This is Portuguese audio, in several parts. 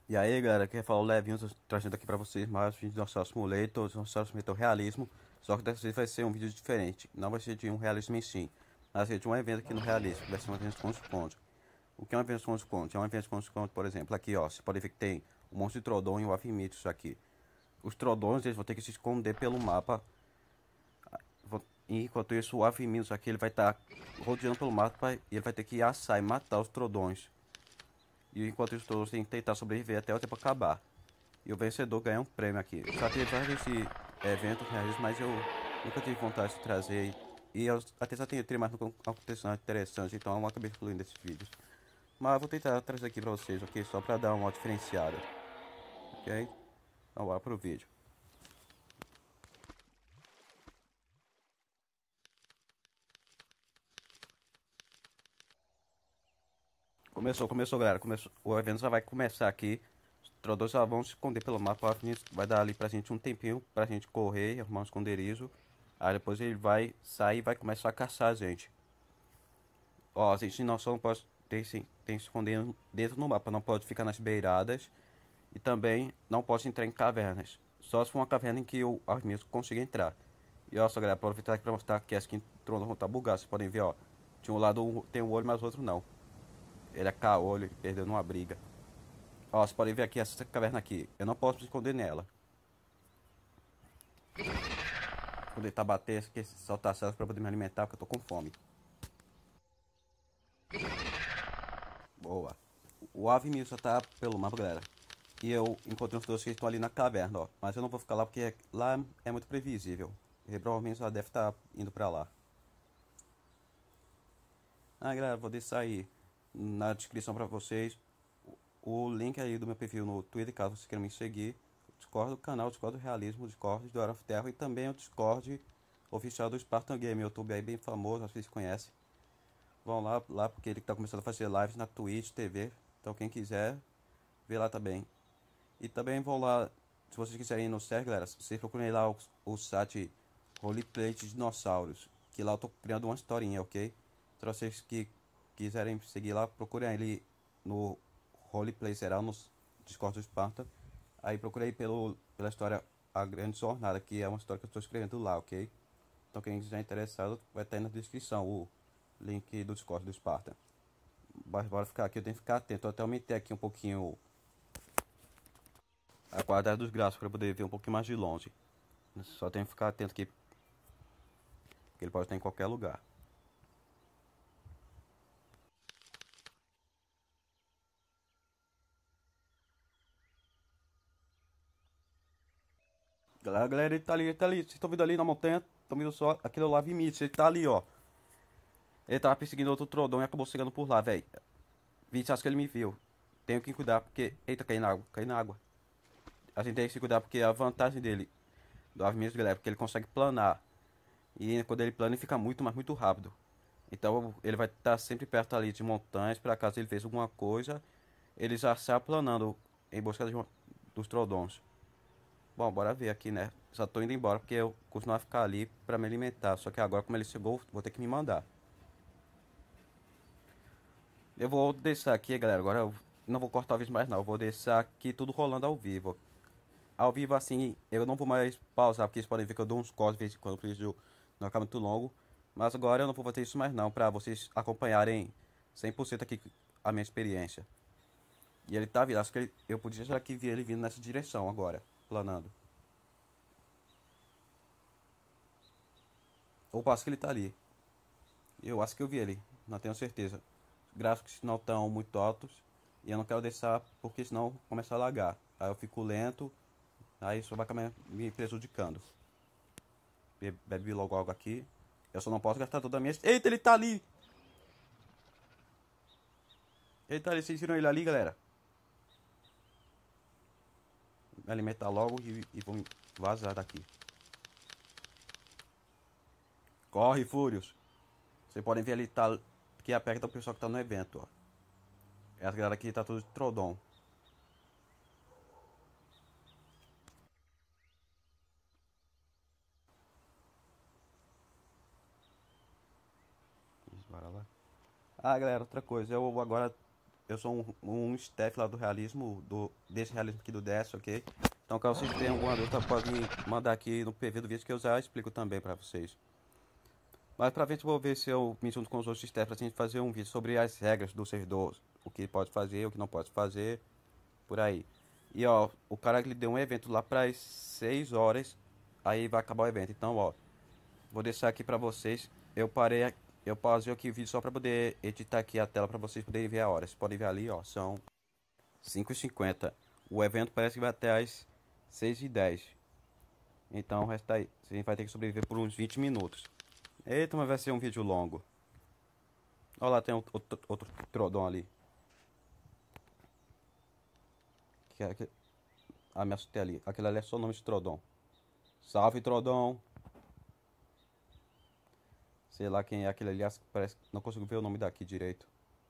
E aí galera, quem fala é o Levinho, tô trazendo aqui pra vocês mais um vídeo do Dinossauro Simulator, Dinossauro Simulator Realismo. Só que dessa vez vai ser um vídeo diferente, não vai ser de um realismo em si, vai ser de um evento aqui no realismo, que vai ser um evento esconde-esconde. O que é um evento esconde-esconde? É um evento esconde-esconde, por exemplo, aqui ó, você pode ver que tem um monstro de Trodon e um Avimitos aqui. Os Trodons eles vão ter que se esconder pelo mapa, e enquanto isso o Avimitos aqui ele vai estar rodeando pelo mapa e ele vai ter que assar e matar os Trodons. E enquanto isso todos têm que tentar sobreviver até o tempo acabar. E o vencedor ganha um prêmio aqui. Eu já tive vários desse evento reais, mas eu nunca tive vontade de trazer. E eu até já tenho mais acontecendo interessante, então eu acabei excluindo esses vídeos. Mas eu vou tentar trazer aqui pra vocês, ok? Só pra dar uma diferenciada, ok? Então bora pro vídeo. Começou galera. Começou. O evento já vai começar aqui. Os trodões já vão se esconder pelo mapa. Vai dar ali pra gente um tempinho pra gente correr, arrumar um esconderijo. Aí depois ele vai sair e vai começar a caçar a gente. Ó, a gente não só não pode tem que se esconder dentro do mapa, não pode ficar nas beiradas e também não pode entrar em cavernas. Só se for uma caverna em que o Armias consiga entrar. E ó, só galera, aproveitar aqui pra mostrar que essa skin Trono não tá bugada. Vocês podem ver, ó. De um lado tem um olho, mas o outro não. Ele é caolho, ele perdeu numa briga. Ó, vocês podem ver aqui essa caverna aqui. Eu não posso me esconder nela. Quando ele tá batendo, que soltar células pra poder me alimentar, porque eu tô com fome. Boa. O Ave Milsa tá pelo mapa, galera. E eu encontrei os dois que estão ali na caverna, ó. Mas eu não vou ficar lá porque lá é muito previsível. E provavelmente já deve estar indo pra lá. Ah, galera, vou deixar aí na descrição pra vocês o link aí do meu perfil no Twitter, caso vocês queiram me seguir. O Discord do canal, o Discord do Realismo, o Discord do Hora of Terror e também o Discord oficial do Spartan Game, YouTube aí bem famoso, acho que vocês conhecem. Vão lá porque ele tá começando a fazer lives na Twitch TV. Então quem quiser, vê lá também. E também vão lá, se vocês quiserem ir no sério, galera, vocês procurem lá o site Roleplay de Dinossauros. Que lá eu tô criando uma historinha, ok? Então vocês que quiserem seguir lá, procurem ele no Roleplay Geral, no Discord do Esparta. Aí procurei pela história A Grande Jornada, que é uma história que eu estou escrevendo lá, ok? Então quem estiver interessado, vai estar aí na descrição o link do Discord do Esparta. Bora ficar aqui, eu tenho que ficar atento. Eu até aumentei aqui um pouquinho a qualidade dos gráficos para poder ver um pouquinho mais de longe. Só tem que ficar atento aqui, que ele pode estar em qualquer lugar. Galera, ele tá ali, ele tá ali. Vocês estão vendo ali na montanha? Estão vendo só aquele lá Vimitos, ele tá ali, ó. Ele tava perseguindo outro Trodon e acabou chegando por lá, velho. Vixe, acho que ele me viu. Tenho que cuidar porque. Eita, cai na água, cai na água. A gente tem que se cuidar porque a vantagem dele, do Vimitos, galera, é porque ele consegue planar. E quando ele plana, ele fica muito, mas muito rápido. Então ele vai estar sempre perto ali de montanhas, para caso ele fez alguma coisa, ele já sai planando em busca dos Trodons. Bom, bora ver aqui, né? Só tô indo embora porque eu costumo ficar ali pra me alimentar. Só que agora, como ele chegou, vou ter que me mandar. Eu vou deixar aqui, galera. Agora eu não vou cortar o vídeo mais, não. Eu vou deixar aqui tudo rolando ao vivo. Ao vivo, assim, eu não vou mais pausar, porque vocês podem ver que eu dou uns cortes de vez em quando o vídeo não acaba muito longo. Mas agora eu não vou fazer isso mais, não, pra vocês acompanharem 100% aqui a minha experiência. E ele tá vindo. Acho que eu podia já que ver ele vindo nessa direção agora, planando. Ou acho que ele tá ali. Eu acho que eu vi ele, não tenho certeza. Os gráficos não estão muito altos e eu não quero deixar porque senão começa a lagar. Aí eu fico lento, aí isso vai acabar me prejudicando. Bebe logo algo aqui. Eu só não posso gastar toda a minha. Eita, ele tá ali! Ele tá ali, vocês viram ele ali, galera? Me alimentar logo e vou vazar daqui. Corre, Fúrios! Vocês podem ver ali tá, que é perto do pessoal que tá no evento, ó. Essa galera aqui tá tudo de Trodon. Bora lá. Ah, galera, outra coisa. Eu agora eu sou um staff lá do realismo, desse realismo aqui do DS, ok? Então, caso vocês tenham alguma dúvida, pode mandar aqui no PV do vídeo que eu já explico também pra vocês. Mas pra frente eu vou ver se eu me junto com os outros staffs pra gente fazer um vídeo sobre as regras do servidor, o que pode fazer, o que não pode fazer, por aí. E ó, o cara ele deu um evento lá para as 6 horas, aí vai acabar o evento. Então, ó, vou deixar aqui pra vocês. Eu pausei aqui o vídeo só pra poder editar aqui a tela pra vocês poderem ver a hora. Vocês podem ver ali, ó, são 5h50. O evento parece que vai até as 6h10. Então, resta aí. A gente vai ter que sobreviver por uns 20 minutos. Eita, mas vai ser um vídeo longo. Olha lá, tem outro Trodon ali. Ah, me assustei ali. Aquele ali é só o nome de Trodon. Salve, Trodon. Sei lá quem é aquele ali. Parece que não consigo ver o nome daqui direito.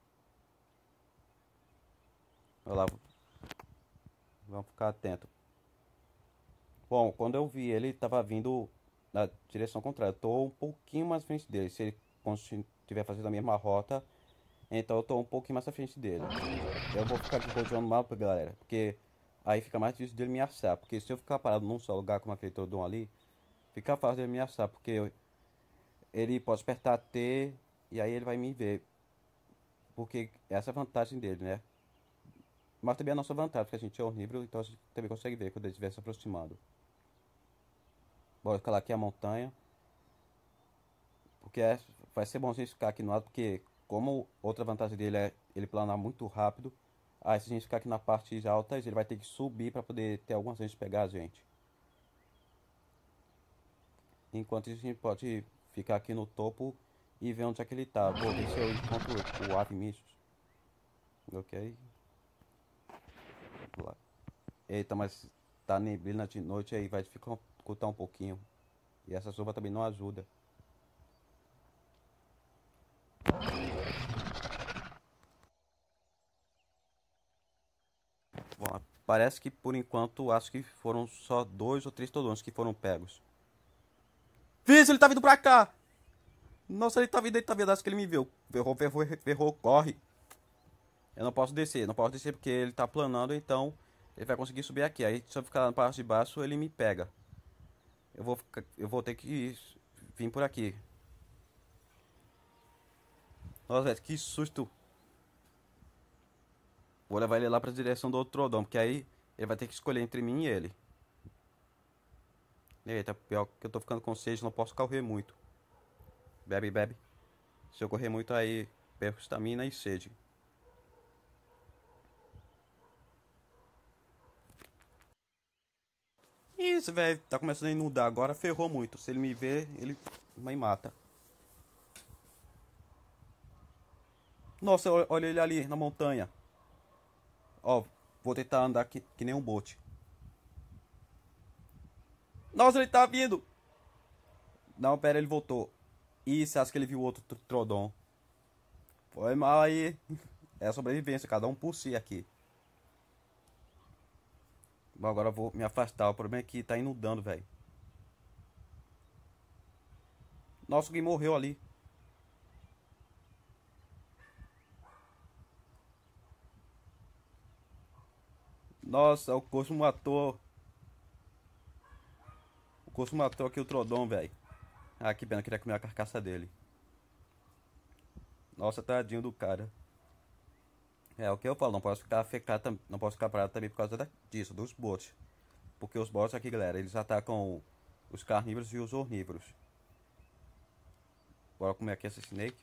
Olha lá. Vamos ficar atento. Bom, quando eu vi ele, tava vindo na direção contrária. Eu tô um pouquinho mais à frente dele. Se ele estiver fazendo a mesma rota, então eu tô um pouquinho mais à frente dele. Eu vou ficar aqui rodeando o mapa, galera. Porque aí fica mais difícil dele me assar. Porque se eu ficar parado num só lugar como aquele Trodon ali, fica fácil dele me assar. Porque ele pode apertar T e aí ele vai me ver. Porque essa é a vantagem dele, né? Mas também a nossa vantagem, porque a gente é horrível, então a gente também consegue ver quando ele estiver se aproximando. Bora escalar aqui a montanha. Porque vai ser bom a gente ficar aqui no lado, porque como outra vantagem dele é ele planar muito rápido. Aí se a gente ficar aqui na parte alta, ele vai ter que subir para poder ter alguma chance de pegar a gente. Enquanto isso, a gente pode ficar aqui no topo e ver onde é que ele tá. Vou ver se eu encontro o Ave-Mistos. Ok. Vamos lá. Eita, mas tá neblina de noite aí, vai dificultar um pouquinho. E essa chuva também não ajuda. Bom, parece que por enquanto acho que foram só 2 ou 3 Trodons que foram pegos. Vixe, ele tá vindo pra cá! Nossa, ele tá vindo, acho que ele me viu. Ferrou, corre. Eu não posso descer porque ele tá planando, então ele vai conseguir subir aqui. Aí se eu ficar na parte de baixo, ele me pega. Eu vou ter que vir por aqui. Nossa, velho, que susto. Vou levar ele lá pra direção do outro Trodon, porque aí ele vai ter que escolher entre mim e ele. Eita, pior que eu tô ficando com sede, não posso correr muito. Bebe, bebe. Se eu correr muito aí, perco estamina e sede. Isso, velho, tá começando a inundar agora, ferrou muito. Se ele me ver, ele me mata. Nossa, olha ele ali na montanha. Ó, vou tentar andar que nem um bote. Nossa, ele tá vindo. Não, pera, ele voltou. Isso, acho que ele viu outro Trodon. Foi mal aí. É a sobrevivência, cada um por si aqui. Bom, agora eu vou me afastar. O problema é que tá inundando, velho. Nossa, alguém morreu ali. Nossa, o Corso matou. O Corso matou aqui o Trodon, velho. Ah, que pena, eu queria comer a carcaça dele. Nossa, tadinho do cara. É o que eu falo, não posso ficar fecado, não posso ficar parado também por causa disso, dos bots. Porque os bots aqui, galera, eles atacam os carnívoros e os ornívoros. Bora comer aqui essa snake.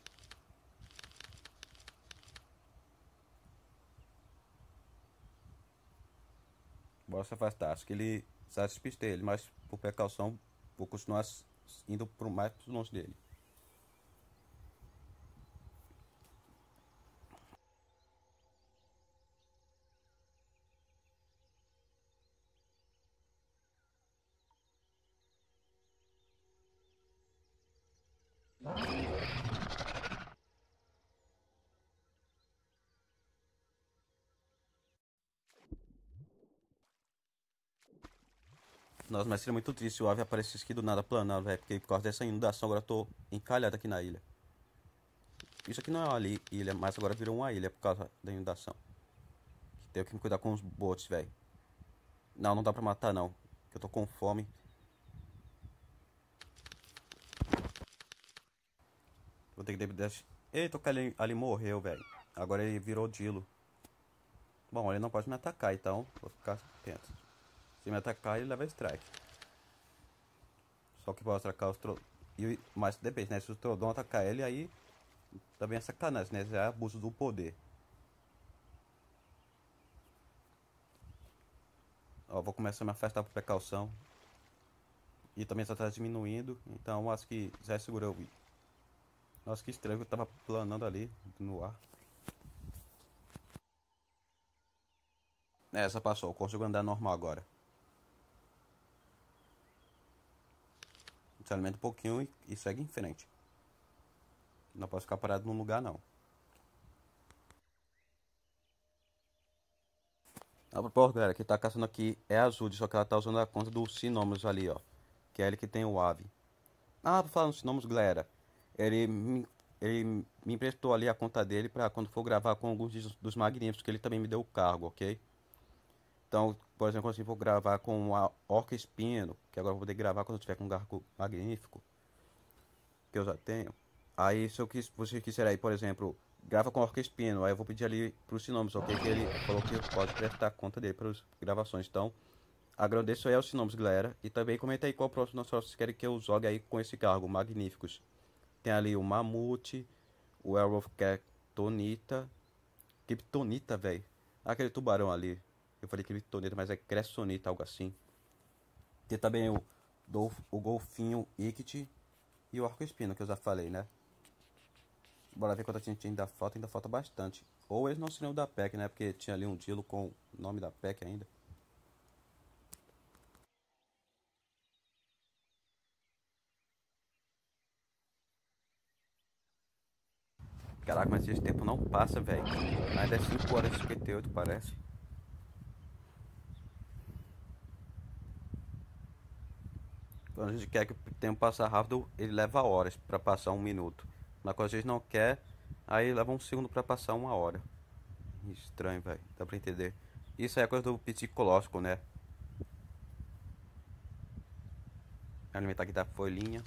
Bora se afastar. Acho que ele já despistei ele, mas por precaução vou continuar indo pro mais longe dele. Nossa, mas seria muito triste se o ave aparecesse aqui do nada planando, velho. Porque por causa dessa inundação agora eu tô encalhado aqui na ilha. Isso aqui não é uma ilha, mas agora virou uma ilha por causa da inundação. Tenho que me cuidar com os botes, velho. Não, não dá pra matar não. Que eu tô com fome. Vou ter que deixar. Eita, o cara ali morreu, velho. Agora ele virou Dilo. Bom, ele não pode me atacar, então vou ficar atento. Se me atacar, ele leva strike. Só que pode atacar os Trollon. Mas depende, né? Se o Trollon atacar ele, aí também é sacanagem, né? Já é abuso do poder. Ó, vou começar a me afastar por precaução. E também só tá diminuindo. Então acho que já segurou. Nossa, que estranho que eu tava planando ali no ar. Essa passou, consigo andar normal agora. Se alimenta um pouquinho e segue em frente. Não posso ficar parado num lugar não. A propósito, galera, que tá caçando aqui é a Azul, só que ela tá usando a conta do Sinômeros ali, ó. Que é ele que tem o ave. Ah, tô falando Sinômeros, galera. Ele me emprestou ali a conta dele pra quando for gravar com alguns dos magníficos, que ele também me deu o cargo, ok? Então, por exemplo, se for gravar com a Orca Espino, que agora eu vou poder gravar quando eu tiver com um cargo magnífico, que eu já tenho. Aí, se você quiser aí, por exemplo, grava com a Orca Espino, aí eu vou pedir ali pros Sinômeros, ok? Que ele falou que pode prestar conta dele para as gravações. Então, agradeço aí aos Sinômeros, galera. E também comenta aí qual próximo nós vocês querem que eu jogue aí com esse cargo, magníficos. Tem ali o Mamute, o Werewolf Kryptonita. Kryptonita, velho. Aquele tubarão ali. Eu falei Kryptonita, mas é Cressonita, algo assim. Tem também o Golfinho Ict e o Arco Espino, que eu já falei, né? Bora ver quanto a gente ainda falta bastante. Ou eles não seriam da PEC, né? Porque tinha ali um Dilo com o nome da PEC ainda. Caraca, mas esse tempo não passa, velho. Ainda é 5 horas e 58, parece. Quando a gente quer que o tempo passe rápido, ele leva horas pra passar 1 minuto. Mas quando a gente não quer, aí leva 1 segundo pra passar 1 hora. Estranho, velho. Dá pra entender. Isso é coisa do psicológico, né? Alimentar aqui da folhinha.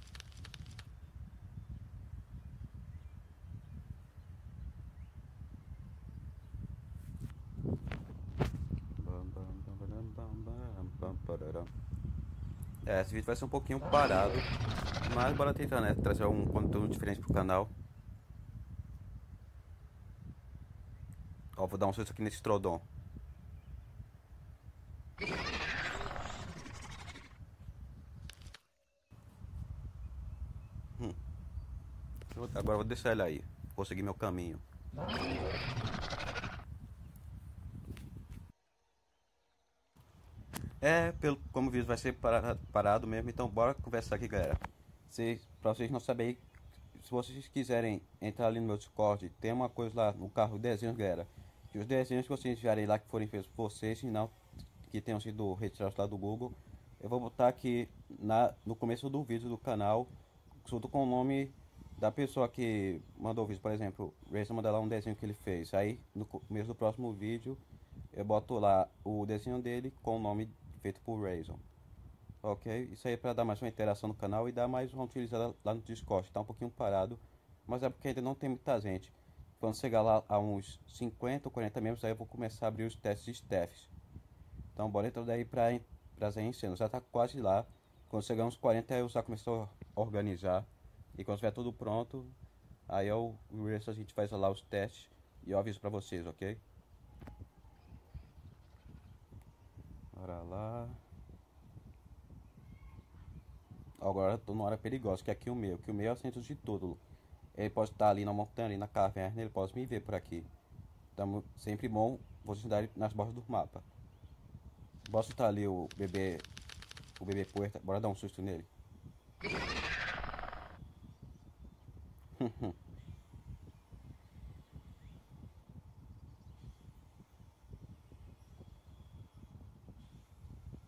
É, esse vídeo vai ser um pouquinho parado, mas bora tentar, né? Trazer um conteúdo diferente pro canal. Ó, vou dar um susto aqui nesse Trollon. Agora eu vou deixar ele aí. Vou seguir meu caminho. É, como o vídeo vai ser parado mesmo, então bora conversar aqui, galera. Pra vocês não saberem, se vocês quiserem entrar ali no meu Discord, tem uma coisa lá no carro, desenhos, galera. Que os desenhos que vocês enviarem lá que forem feitos por vocês, se não que tenham sido retirados lá do Google, eu vou botar aqui no começo do vídeo do canal, junto com o nome da pessoa que mandou o vídeo. Por exemplo, o Rayson manda lá um desenho que ele fez. Aí no começo do próximo vídeo eu boto lá o desenho dele com o nome feito por Rayson. Ok? Isso aí é para dar mais uma interação no canal e dar mais uma utilizada lá no Discord. Tá um pouquinho parado, mas é porque ainda não tem muita gente. Quando chegar lá a uns 50 ou 40 membros, aí eu vou começar a abrir os testes de staffs. Então bora entrar daí pra Zen Cena. Já tá quase lá. Quando chegar uns 40 eu já começou a organizar. E quando estiver tudo pronto, aí o resto a gente faz lá os testes e eu aviso pra vocês, ok? Bora lá. Agora eu tô numa hora perigosa, que é aqui que o meu é o centro de tudo. Ele pode estar ali na montanha, ali na caverna, ele pode me ver por aqui. Então sempre bom você andar nas bordas do mapa. Posso estar ali o bebê puerta, bora dar um susto nele.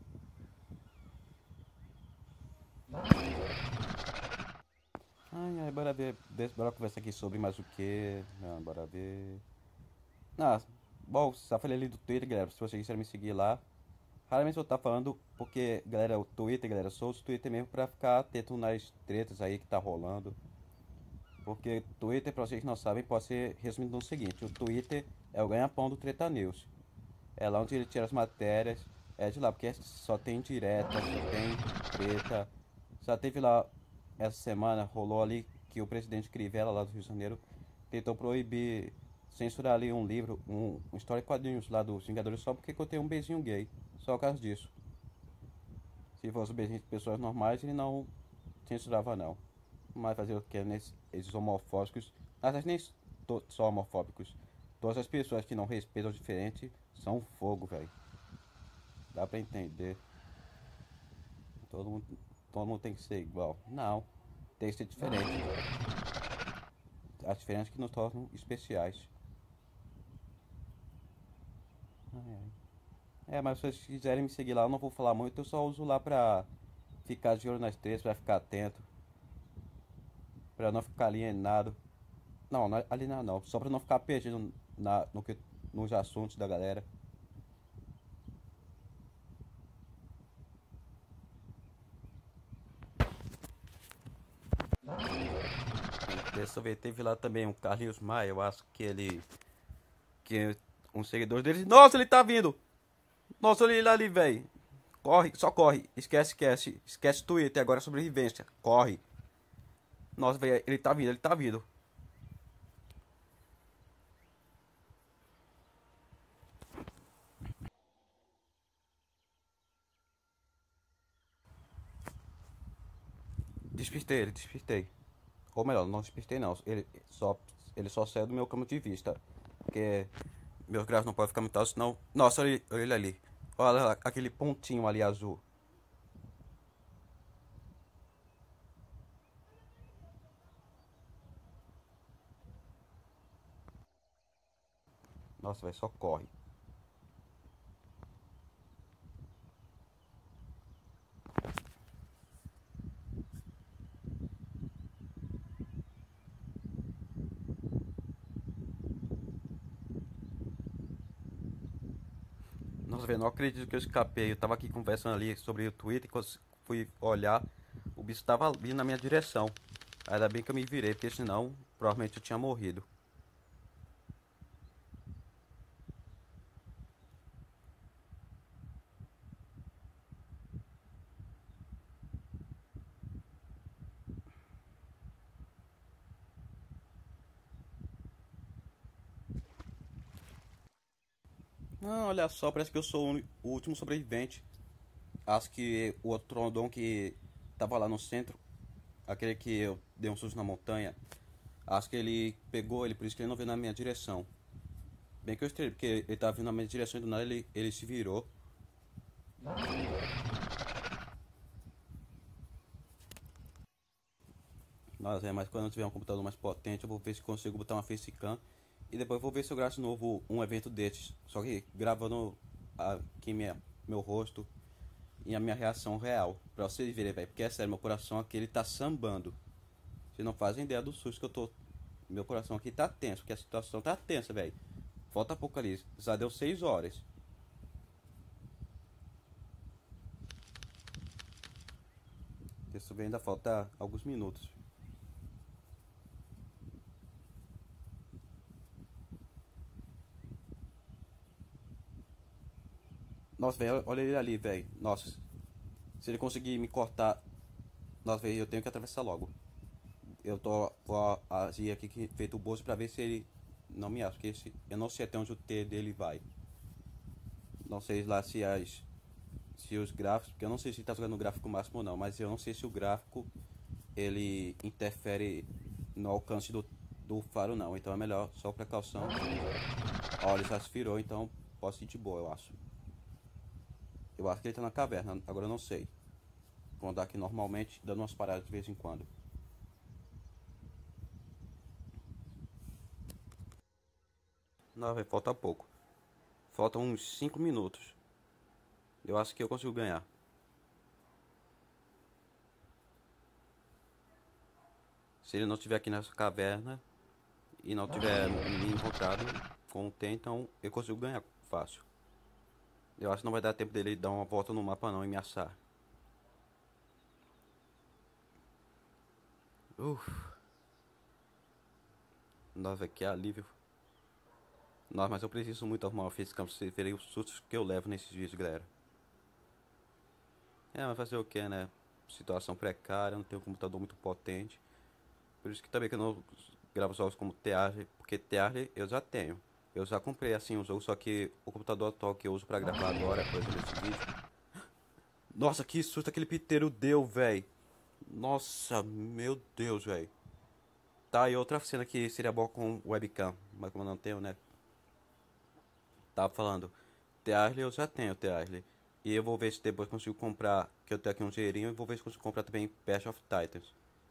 Ai, ai, bora ver. Bora conversar aqui sobre mais o que. Não, bora ver. Ah, bom, só falei ali do Twitter, galera. Se vocês quiserem me seguir lá. Raramente eu tô falando, porque, galera, o Twitter, galera, sou o Twitter mesmo pra ficar atento nas tretas aí que tá rolando. Porque Twitter, pra vocês que não sabem, pode ser resumido no seguinte: o Twitter é o ganha-pão do Treta News. É lá onde ele tira as matérias. É de lá, porque só tem direta, só tem treta. Só teve lá, essa semana, rolou ali que o presidente Crivella, lá do Rio de Janeiro, tentou proibir, censurar ali um livro, um história em quadrinhos lá dos Vingadores, só porque contém um beijinho gay. Só por causa disso. Se fosse um beijinho de pessoas normais, ele não censurava, não. Mas fazer o que? Esses homofóbicos, aliás, nem só homofóbicos. Todas as pessoas que não respeitam o diferente são fogo, velho. Dá pra entender. Todo mundo, todo mundo tem que ser igual. Não, tem que ser diferente. As diferenças que nos tornam especiais. Ai, ai. Mas se vocês quiserem me seguir lá, eu não vou falar muito. Eu só uso lá pra ficar de olho nas três, pra ficar atento. Pra não ficar alienado. Não, não é alienado não. Só pra não ficar perdido nos assuntos da galera. Dessa vez teve lá também um Carlinhos Maia. Eu acho que ele. Que um seguidor dele. Nossa, ele tá vindo! Nossa, olha ele ali, velho. Corre, só corre. Esquece, esquece. Esquece Twitter, agora é sobrevivência. Corre. Nossa, velho, ele tá vindo, ele tá vindo. Despistei ele, despistei. Ou melhor, não despistei não. Ele só saiu do meu campo de vista. Porque meus gráficos não podem ficar muito altos, senão. Nossa, olha ele ali. Olha lá, aquele pontinho ali azul. Nossa, vai, só corre. Nossa, velho, não acredito que eu escapei. Eu tava aqui conversando ali sobre o Twitter e quando fui olhar, o bicho tava vindo na minha direção. Ainda bem que eu me virei, porque senão provavelmente eu tinha morrido. Não, olha só, parece que eu sou o último sobrevivente. Acho que o outro Trondon que tava lá no centro, aquele que eu dei um susto na montanha, acho que ele pegou ele, por isso que ele não veio na minha direção. Bem que eu estrelei, porque ele tava vindo na minha direção e do nada ele se virou. Nossa, mas quando eu tiver um computador mais potente, eu vou ver se consigo botar uma facecam. E depois eu vou ver se eu gravo de novo um evento desses. Só que gravando aqui meu rosto e a minha reação real. Pra vocês verem, velho. Porque é sério, meu coração aqui ele tá sambando. Vocês não fazem ideia do susto que eu tô. Meu coração aqui tá tenso, porque a situação tá tensa, velho. Falta pouco ali. Já deu 6 horas. Isso ainda falta alguns minutos. Nossa, velho, olha ele ali, velho. Nossa, se ele conseguir me cortar. Nossa, velho, eu tenho que atravessar logo. Vou agir aqui feito o bolso pra ver se ele não me acha. Porque eu não sei até onde o T dele vai. Não sei lá se os gráficos, porque eu não sei se ele tá jogando no gráfico máximo ou não, mas eu não sei se o gráfico ele interfere no alcance do faro não. Então é melhor só precaução. Ó, ele já se virou, então posso ir de boa, eu acho. Eu acho que ele tá na caverna, agora eu não sei. Vou andar aqui normalmente, dando umas paradas de vez em quando. Não, vai falta pouco. Faltam uns 5 minutos. Eu acho que eu consigo ganhar. 。 Se ele não estiver aqui nessa caverna e não tiver me encontrado com o T, então eu consigo ganhar fácil. Eu acho que não vai dar tempo dele dar uma volta no mapa não e me assar. Uff. Nossa, que alívio. Nossa, mas eu preciso muito arrumar uma física pra vocês verem os sustos que eu levo nesses vídeos, galera. É, mas fazer o que, né? Situação precária, não tenho um computador muito potente. Por isso que também que eu não gravo jogos como Thearly, porque Thearly eu já tenho. Eu já comprei assim um jogo, só que o computador atual que eu uso pra gravar agora, por exemplo, esse vídeo. Nossa, que susto aquele piteiro deu, véi. Nossa, meu Deus, véi. Tá, e outra cena que seria boa com webcam, mas como eu não tenho, né? Tava falando, Thearly eu já tenho Thearly. E eu vou ver se depois consigo comprar, que eu tenho aqui um dinheirinho, e vou ver se consigo comprar também Path of Titans.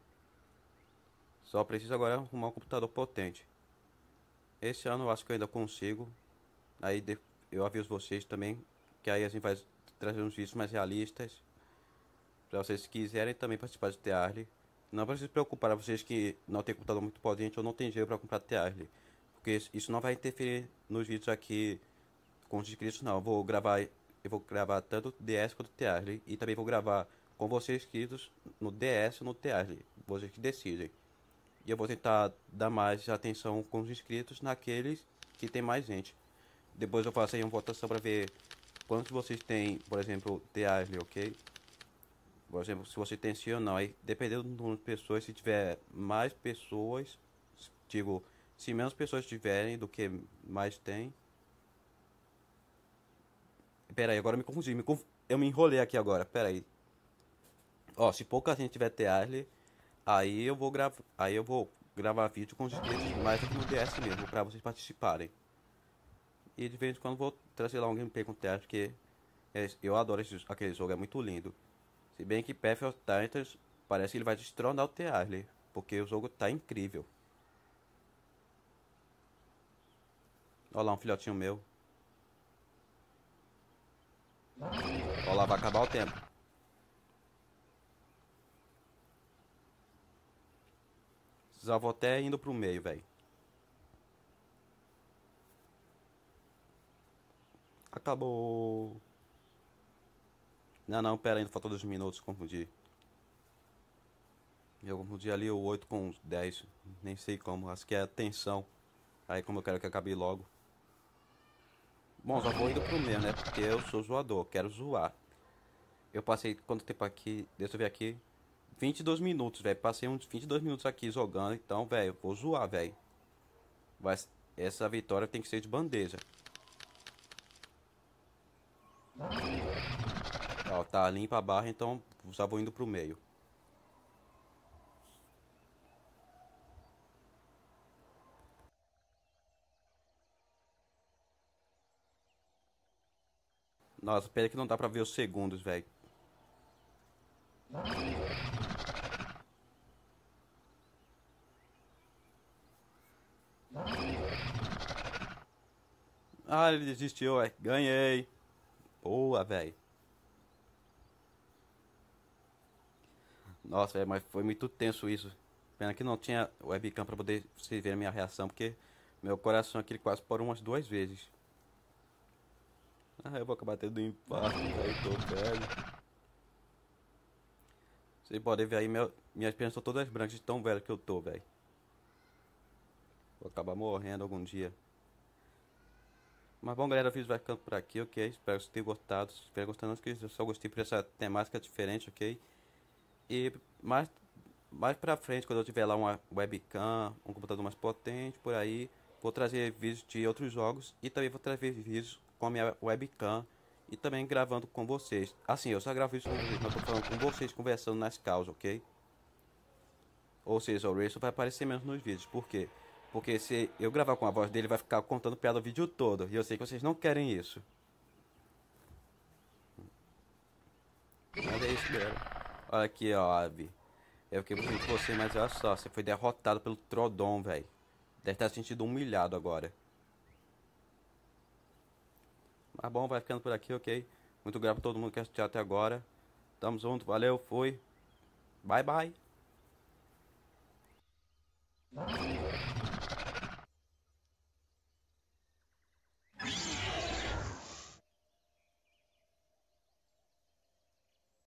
Só preciso agora arrumar um computador potente. Esse ano eu acho que eu ainda consigo. Aí eu aviso vocês também, que aí a gente vai trazer uns vídeos mais realistas. Pra vocês que quiserem também participar de Thearly. Não precisa se preocupar, vocês que não tem computador muito potente ou não tem dinheiro para comprar Thearly. Porque isso não vai interferir nos vídeos aqui com os inscritos não. Eu vou gravar tanto DS quanto Thearly. E também vou gravar com vocês inscritos no DS ou no Thearly. Vocês que decidem. E eu vou tentar dar mais atenção com os inscritos naqueles que tem mais gente. Depois eu faço aí uma votação para ver quantos vocês têm, por exemplo, Thearly, ok? Por exemplo, se você tem sim ou não. Aí, dependendo do número de pessoas, se tiver mais pessoas, digo, se menos pessoas tiverem do que mais tem. Pera aí, agora eu me confundi. Eu me enrolei aqui agora, pera aí. Ó, se pouca gente tiver Thearly, aí eu vou gravar vídeo com os inscritos mais aqui no DS mesmo, pra vocês participarem. E de vez em quando vou trazer lá um gameplay com Thearly, porque eu adoro aquele jogo, é muito lindo. Se bem que Path of Titans parece que ele vai destronar o Thearly, porque o jogo tá incrível. Olha lá um filhotinho meu. Olha lá, vai acabar o tempo. Já vou até indo pro meio, velho. Acabou. Não, não, pera ainda, faltou 2 minutos, confundi. Eu confundi ali o 8 com os 10. Nem sei como, acho que é a tensão. Aí como eu quero que acabe logo. Bom, já vou indo pro meio, né? Porque eu sou zoador, quero zoar. Eu passei quanto tempo aqui? Deixa eu ver aqui. 22 minutos, velho. Passei uns 22 minutos aqui jogando. Então, velho, vou zoar, velho. Essa vitória tem que ser de bandeja. Ó, tá limpa a barra, então já vou indo pro meio. Nossa, pena que não dá pra ver os segundos, velho. Ah, ele desistiu, velho. Ganhei. Boa, velho. Nossa, velho, mas foi muito tenso isso. Pena que não tinha webcam pra poder vocês verem a minha reação, porque meu coração aqui quase parou umas 2 vezes. Ah, eu vou acabar tendo um infarto, velho, tô velho. Vocês podem ver aí, minhas pernas estão todas brancas de tão velho que eu tô, velho. Vou acabar morrendo algum dia. Mas bom, galera, o vídeo vai ficando por aqui, ok? Espero que vocês tenham gostado. Se estiver gostando, eu só gostei por essa temática diferente, ok? E mais pra frente, quando eu tiver lá uma webcam, um computador mais potente, por aí, vou trazer vídeos de outros jogos e também vou trazer vídeos com a minha webcam e também gravando com vocês. Assim, eu só gravo vídeos com vocês, mas eu tô falando com vocês conversando nas calls, ok? Ou seja, o Rachel vai aparecer menos nos vídeos. Por quê? Porque se eu gravar com a voz dele, vai ficar contando piada o vídeo todo. E eu sei que vocês não querem isso. Mas é isso, galera. Olha aqui, ó, Abby. Eu fiquei muito com você, mas olha só, você foi derrotado pelo Trodon, velho. Deve estar se sentindo humilhado agora. Mas bom, vai ficando por aqui, ok? Muito grato a todo mundo que assistiu até agora. Tamo junto, valeu, fui. Bye, bye.